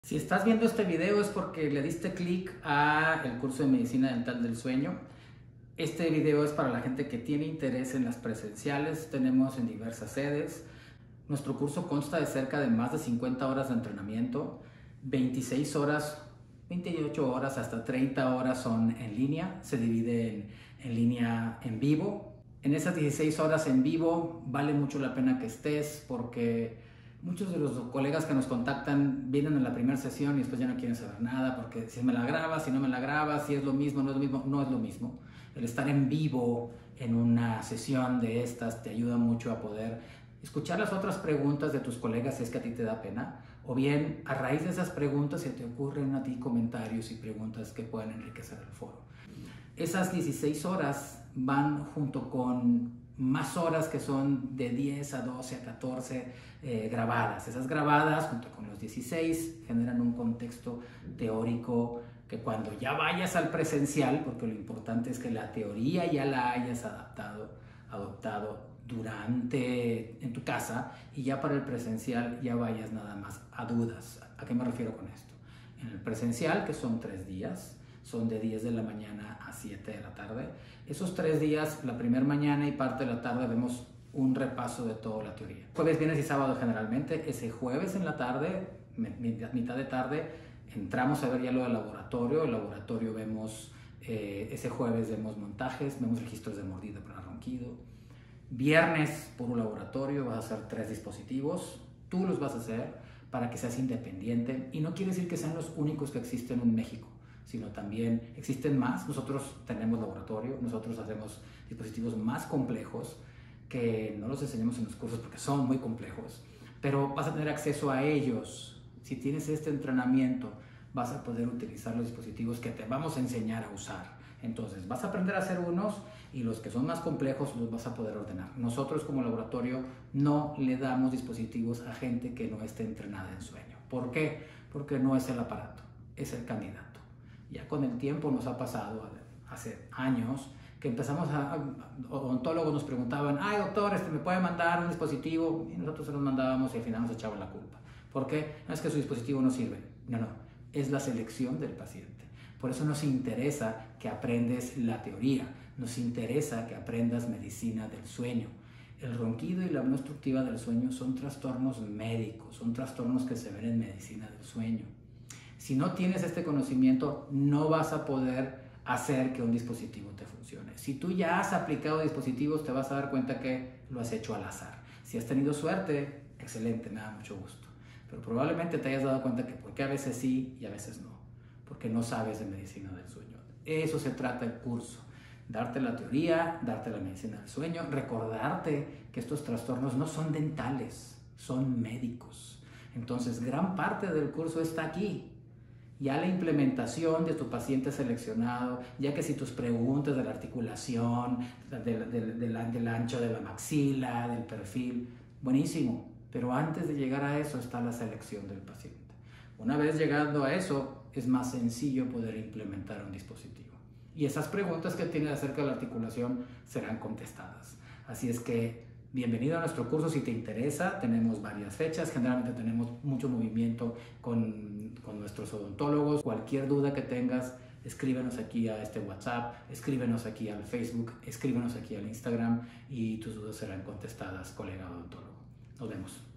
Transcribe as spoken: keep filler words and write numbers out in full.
Si estás viendo este video es porque le diste clic a el curso de Medicina Dental del Sueño. Este video es para la gente que tiene interés en las presenciales. Tenemos en diversas sedes. Nuestro curso consta de cerca de más de cincuenta horas de entrenamiento, veintiséis horas, veintiocho horas hasta treinta horas son en línea. Se divide en, en línea en vivo. En esas dieciséis horas en vivo vale mucho la pena que estés porque muchos de los colegas que nos contactan vienen en la primera sesión y después ya no quieren saber nada porque si me la grabas, si no me la grabas, si es lo mismo, no es lo mismo, no es lo mismo. El estar en vivo en una sesión de estas te ayuda mucho a poder escuchar las otras preguntas de tus colegas si es que a ti te da pena, o bien a raíz de esas preguntas se te ocurren a ti comentarios y preguntas que pueden enriquecer el foro. Esas dieciséis horas van junto con más horas que son de diez a doce a catorce eh, grabadas. Esas grabadas junto con los dieciséis generan un contexto teórico que cuando ya vayas al presencial, porque lo importante es que la teoría ya la hayas adaptado, adoptado durante en tu casa y ya para el presencial ya vayas nada más a dudas. ¿A qué me refiero con esto? En el presencial, que son tres días, son de diez de la mañana a siete de la tarde. Esos tres días, la primera mañana y parte de la tarde, vemos un repaso de toda la teoría. Jueves, viernes y sábado generalmente. Ese jueves en la tarde, mitad de tarde, entramos a ver ya lo del laboratorio. El laboratorio vemos, eh, ese jueves vemos montajes, vemos registros de mordida para ronquido. Viernes, puro laboratorio, vas a hacer tres dispositivos. Tú los vas a hacer para que seas independiente. Y no quiere decir que sean los únicos que existen en México, sino también existen más. Nosotros tenemos laboratorio, nosotros hacemos dispositivos más complejos que no los enseñamos en los cursos porque son muy complejos, pero vas a tener acceso a ellos. Si tienes este entrenamiento, vas a poder utilizar los dispositivos que te vamos a enseñar a usar. Entonces, vas a aprender a hacer unos y los que son más complejos los vas a poder ordenar. Nosotros como laboratorio no le damos dispositivos a gente que no esté entrenada en sueño. ¿Por qué? Porque no es el aparato, es el candidato. Ya con el tiempo nos ha pasado, hace años, que empezamos a, odontólogos nos preguntaban, ay doctor, este, ¿me puede mandar un dispositivo? Y nosotros se los mandábamos y al final nos echaban la culpa. ¿Por qué? No es que su dispositivo no sirve, no, no, es la selección del paciente. Por eso nos interesa que aprendes la teoría, nos interesa que aprendas medicina del sueño. El ronquido y la apnea obstructiva del sueño son trastornos médicos, son trastornos que se ven en medicina del sueño. Si no tienes este conocimiento, no vas a poder hacer que un dispositivo te funcione. Si tú ya has aplicado dispositivos, te vas a dar cuenta que lo has hecho al azar. Si has tenido suerte, excelente, me da mucho gusto. Pero probablemente te hayas dado cuenta que porque a veces sí y a veces no, porque no sabes de medicina del sueño. Eso se trata el curso. Darte la teoría, darte la medicina del sueño, recordarte que estos trastornos no son dentales, son médicos. Entonces, gran parte del curso está aquí. Ya la implementación de tu paciente seleccionado, ya que si tus preguntas de la articulación, del, del, del, del ancho de la maxila, del perfil, buenísimo. Pero antes de llegar a eso está la selección del paciente. Una vez llegando a eso, es más sencillo poder implementar un dispositivo. Y esas preguntas que tienes acerca de la articulación serán contestadas. Así es que bienvenido a nuestro curso si te interesa. Tenemos varias fechas, generalmente tenemos mucho movimiento con, con nuestros odontólogos. Cualquier duda que tengas, escríbenos aquí a este WhatsApp, escríbenos aquí al Facebook, escríbenos aquí al Instagram y tus dudas serán contestadas, colega odontólogo. Nos vemos.